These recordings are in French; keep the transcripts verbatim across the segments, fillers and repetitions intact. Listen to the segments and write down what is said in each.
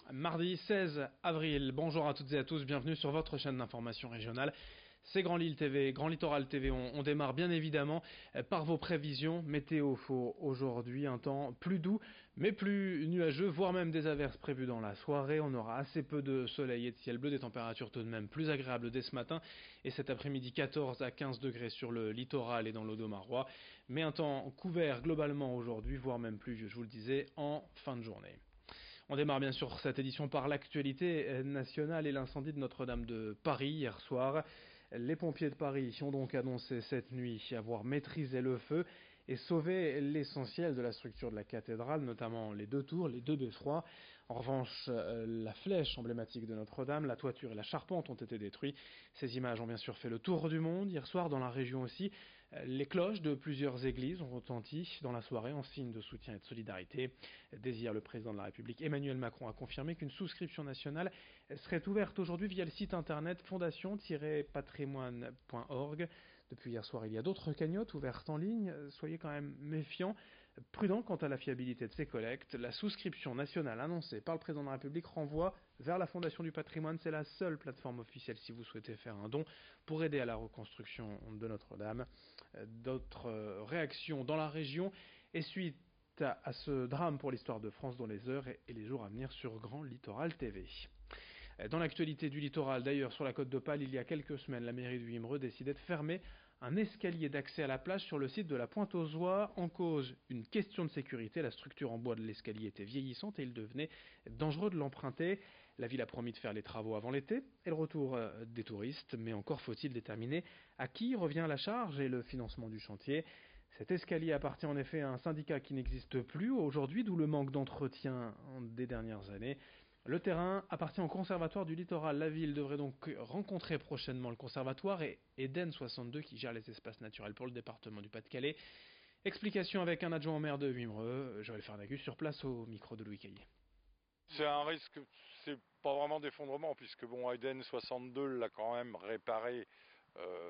Mardi seize avril, bonjour à toutes et à tous, bienvenue sur votre chaîne d'information régionale. C'est Grand Lille T V, Grand Littoral T V. On, on démarre bien évidemment par vos prévisions. Météo faux aujourd'hui, un temps plus doux, mais plus nuageux, voire même des averses prévues dans la soirée. On aura assez peu de soleil et de ciel bleu, des températures tout de même plus agréables dès ce matin. Et cet après-midi, quatorze à quinze degrés sur le littoral et dans l'Audomarois. Mais un temps couvert globalement aujourd'hui, voire même pluvieux, je vous le disais, en fin de journée. On démarre bien sûr cette édition par l'actualité nationale et l'incendie de Notre-Dame de Paris hier soir. Les pompiers de Paris ont donc annoncé cette nuit avoir maîtrisé le feu et sauvé l'essentiel de la structure de la cathédrale, notamment les deux tours, les deux beffrois. En revanche, la flèche emblématique de Notre-Dame, la toiture et la charpente ont été détruits. Ces images ont bien sûr fait le tour du monde. Hier soir, dans la région aussi, les cloches de plusieurs églises ont retenti dans la soirée en signe de soutien et de solidarité. Dès hier, le président de la République, Emmanuel Macron, a confirmé qu'une souscription nationale serait ouverte aujourd'hui via le site internet fondation tiret patrimoine point org. Depuis hier soir, il y a d'autres cagnottes ouvertes en ligne. Soyez quand même méfiants, prudents quant à la fiabilité de ces collectes. La souscription nationale annoncée par le président de la République renvoie vers la Fondation du patrimoine. C'est la seule plateforme officielle si vous souhaitez faire un don pour aider à la reconstruction de Notre-Dame. D'autres réactions dans la région et suite à ce drame pour l'histoire de France dans les heures et les jours à venir sur Grand Littoral T V. Dans l'actualité du littoral, d'ailleurs, sur la côte d'Opale, il y a quelques semaines, la mairie de Wimereux décidait de fermer un escalier d'accès à la plage sur le site de la Pointe aux Oies. En cause, une question de sécurité. La structure en bois de l'escalier était vieillissante et il devenait dangereux de l'emprunter. La ville a promis de faire les travaux avant l'été et le retour des touristes, mais encore faut-il déterminer à qui revient la charge et le financement du chantier. Cet escalier appartient en effet à un syndicat qui n'existe plus aujourd'hui, d'où le manque d'entretien des dernières années. Le terrain appartient au Conservatoire du Littoral. La ville devrait donc rencontrer prochainement le Conservatoire et Eden soixante-deux qui gère les espaces naturels pour le département du Pas-de-Calais. Explication avec un adjoint au maire de Wimereux, Joël Farnagus, sur place au micro de Louis Caillé. C'est un risque, c'est pas vraiment d'effondrement puisque bon, Eden soixante-deux l'a quand même réparé euh,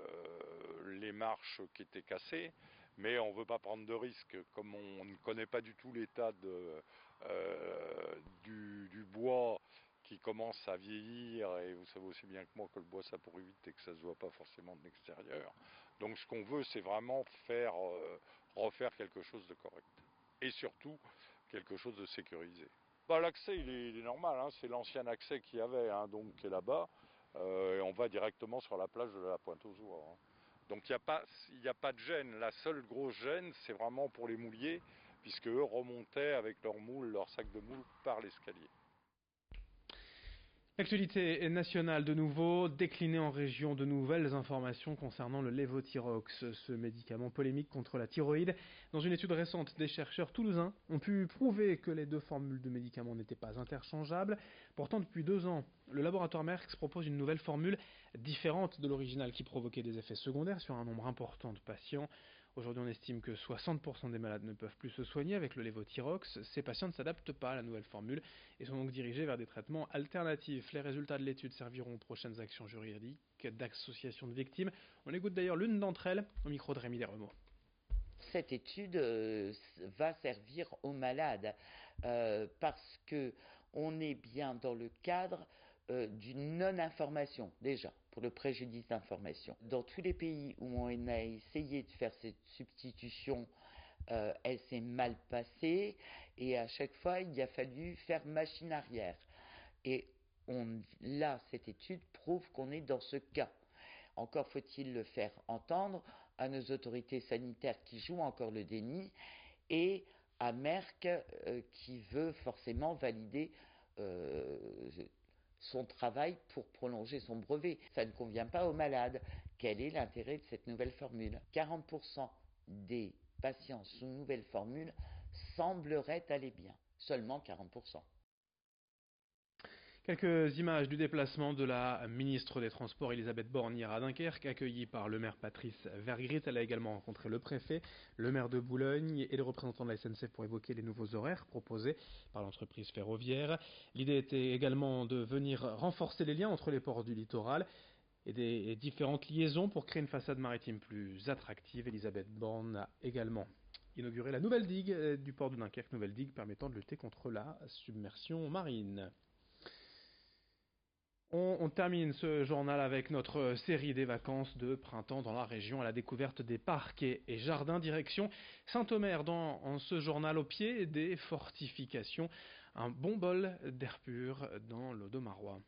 les marches qui étaient cassées. Mais on ne veut pas prendre de risques, comme on ne connaît pas du tout l'état de, euh, du, du bois qui commence à vieillir, et vous savez aussi bien que moi que le bois ça pourrit vite et que ça ne se voit pas forcément de l'extérieur. Donc ce qu'on veut, c'est vraiment faire euh, refaire quelque chose de correct. Et surtout, quelque chose de sécurisé. Bah, l'accès, il est, il est normal, hein, c'est l'ancien accès qu'il y avait, hein, donc qui est là-bas, euh, et on va directement sur la plage de la Pointe aux Oies. Hein. Donc il n'y a pas, il n'y a pas de gêne. La seule grosse gêne, c'est vraiment pour les mouliers, puisque eux remontaient avec leurs moules, leurs sacs de moules par l'escalier. L'actualité nationale de nouveau, déclinée en région de nouvelles informations concernant le lévothyrox, ce médicament polémique contre la thyroïde. Dans une étude récente, des chercheurs toulousains ont pu prouver que les deux formules de médicaments n'étaient pas interchangeables. Pourtant, depuis deux ans, le laboratoire Merck propose une nouvelle formule différente de l'original qui provoquait des effets secondaires sur un nombre important de patients. Aujourd'hui, on estime que soixante pour cent des malades ne peuvent plus se soigner avec le lévothyrox. Ces patients ne s'adaptent pas à la nouvelle formule et sont donc dirigés vers des traitements alternatifs. Les résultats de l'étude serviront aux prochaines actions juridiques d'associations de victimes. On écoute d'ailleurs l'une d'entre elles au micro de Rémi Desremeaux. Cette étude euh, va servir aux malades euh, parce que on est bien dans le cadre euh, d'une non-information déjà pour le préjudice d'information. Dans tous les pays où on a essayé de faire cette substitution, euh, elle s'est mal passée et à chaque fois il a fallu faire machine arrière. Et on, là, cette étude prouve qu'on est dans ce cas. Encore faut-il le faire entendre à nos autorités sanitaires qui jouent encore le déni et à Merck euh, qui veut forcément valider euh, son travail pour prolonger son brevet. Ça ne convient pas aux malades. Quel est l'intérêt de cette nouvelle formule ? quarante pour cent des patients sous nouvelle formule sembleraient aller bien. Seulement quarante pour cent. Quelques images du déplacement de la ministre des Transports Elisabeth Borne hier à Dunkerque, accueillie par le maire Patrice Vergrit. Elle a également rencontré le préfet, le maire de Boulogne et les représentants de la S N C F pour évoquer les nouveaux horaires proposés par l'entreprise ferroviaire. L'idée était également de venir renforcer les liens entre les ports du littoral et des différentes liaisons pour créer une façade maritime plus attractive. Elisabeth Borne a également inauguré la nouvelle digue du port de Dunkerque, nouvelle digue permettant de lutter contre la submersion marine. On, on termine ce journal avec notre série des vacances de printemps dans la région à la découverte des parcs et, et jardins direction Saint-Omer dans en ce journal au pied des fortifications. Un bon bol d'air pur dans l'Audomarois.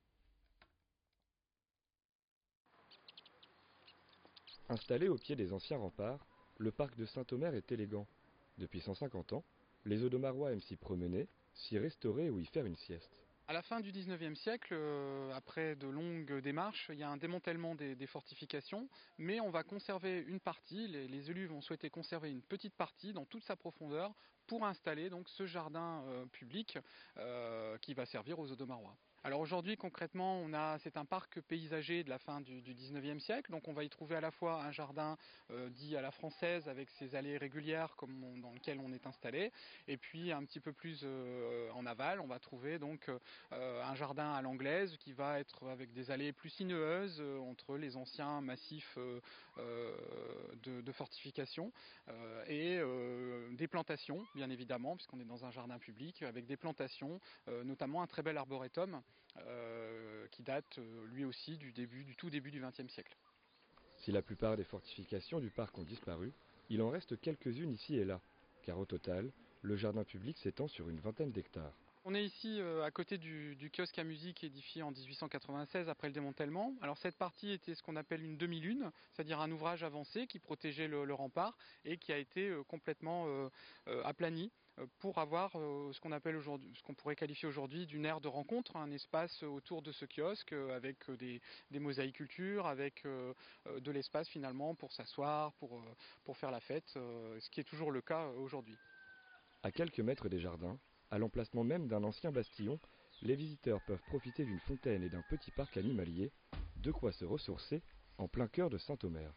Installé au pied des anciens remparts, le parc de Saint-Omer est élégant. Depuis cent cinquante ans, les Audomarois aiment s'y promener, s'y restaurer ou y faire une sieste. À la fin du dix-neuvième siècle, euh, après de longues démarches, il y a un démantèlement des, des fortifications, mais on va conserver une partie, les, les élus vont souhaiter conserver une petite partie dans toute sa profondeur pour installer donc ce jardin euh, public euh, qui va servir aux Audomarois. Alors aujourd'hui concrètement on a, c'est un parc paysager de la fin du, du dix-neuvième siècle, donc on va y trouver à la fois un jardin euh, dit à la française avec ses allées régulières comme on, dans lequel on est installé, et puis un petit peu plus euh, en aval on va trouver donc euh, un jardin à l'anglaise qui va être avec des allées plus sinueuses euh, entre les anciens massifs euh, euh, de, de fortifications euh, et euh, des plantations bien évidemment puisqu'on est dans un jardin public avec des plantations, euh, notamment un très bel arboretum Euh, qui date euh, lui aussi du, début, du tout début du vingtième siècle. Si la plupart des fortifications du parc ont disparu, il en reste quelques-unes ici et là, car au total, le jardin public s'étend sur une vingtaine d'hectares. On est ici euh, à côté du, du kiosque à musique édifié en dix-huit cent quatre-vingt-seize après le démantèlement. Alors cette partie était ce qu'on appelle une demi-lune, c'est-à-dire un ouvrage avancé qui protégeait le, le rempart et qui a été euh, complètement euh, euh, aplani pour avoir euh, ce qu'on appelle aujourd'hui, ce qu'on pourrait qualifier aujourd'hui d'une aire de rencontre, un espace autour de ce kiosque euh, avec euh, des, des mosaïcultures, avec euh, euh, de l'espace finalement pour s'asseoir, pour, euh, pour faire la fête, euh, ce qui est toujours le cas euh, aujourd'hui. À quelques mètres des jardins, à l'emplacement même d'un ancien bastillon, les visiteurs peuvent profiter d'une fontaine et d'un petit parc animalier, de quoi se ressourcer en plein cœur de Saint-Omer.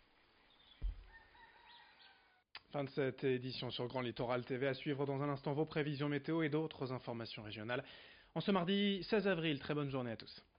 Fin de cette édition sur Grand Littoral T V. À suivre dans un instant vos prévisions météo et d'autres informations régionales. En ce mardi seize avril, très bonne journée à tous.